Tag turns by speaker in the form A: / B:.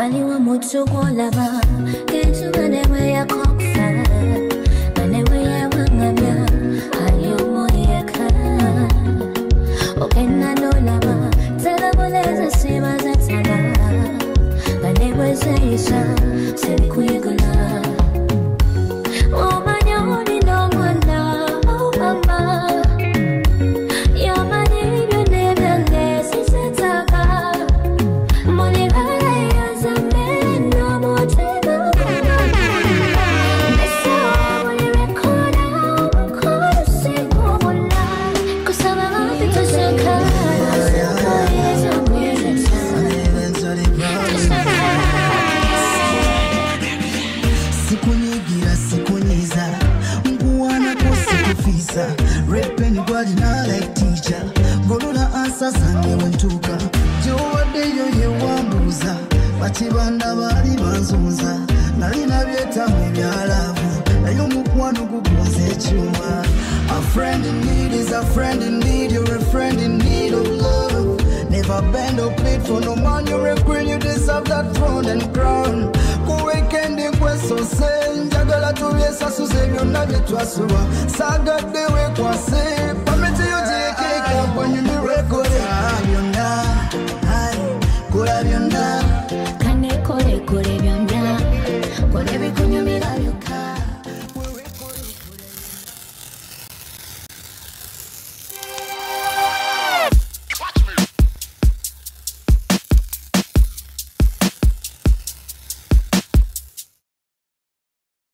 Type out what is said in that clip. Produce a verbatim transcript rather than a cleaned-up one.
A: Wali wa mutu kwa lava Kentu manewe ya kokfa Manewe ya wangabia Hayo moyeka Okena no lava Tala boleza sema za tala Manewe zaisha Sili kuyegula Oh manyoni no mwana Oh mama Yo mani yone bende sisetaka Moni hala ya zambe no motema Nesa wali rekoda Mkoda siku mula Kusama mapito shoka Shoka yezo mwezeta
B: Siku nyigira siku nyiza Nguwana kusiku fisa Rapping body na like teacher Golula answer zange wentuka Jowa deyo ye wambuza Bachibanda bali banzunza Nalina byeta mwebyalavu Nayo mukwano guguze chuma A friend in need is a friend in need You're a friend in need of love Never bend or plead for no man You're a queen, you deserve that throne and crown Go weekend in Kweso say Njagala tubyesa suze byonna byetwasuba Sagadde wekwase Pamete yo jekeka When you miracle